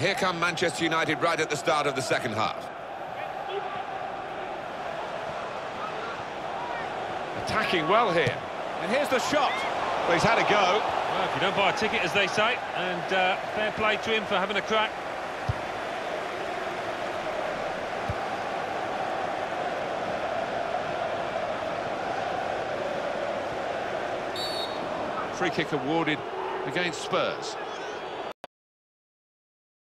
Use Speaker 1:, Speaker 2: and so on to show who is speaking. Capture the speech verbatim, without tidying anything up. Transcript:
Speaker 1: Here come Manchester United right at the start of the second half.
Speaker 2: Attacking well here. And here's the shot. Well, he's had a go.
Speaker 3: Well, if you don't buy a ticket, as they say, and uh, fair play to him for having a crack.
Speaker 2: Free kick awarded against Spurs.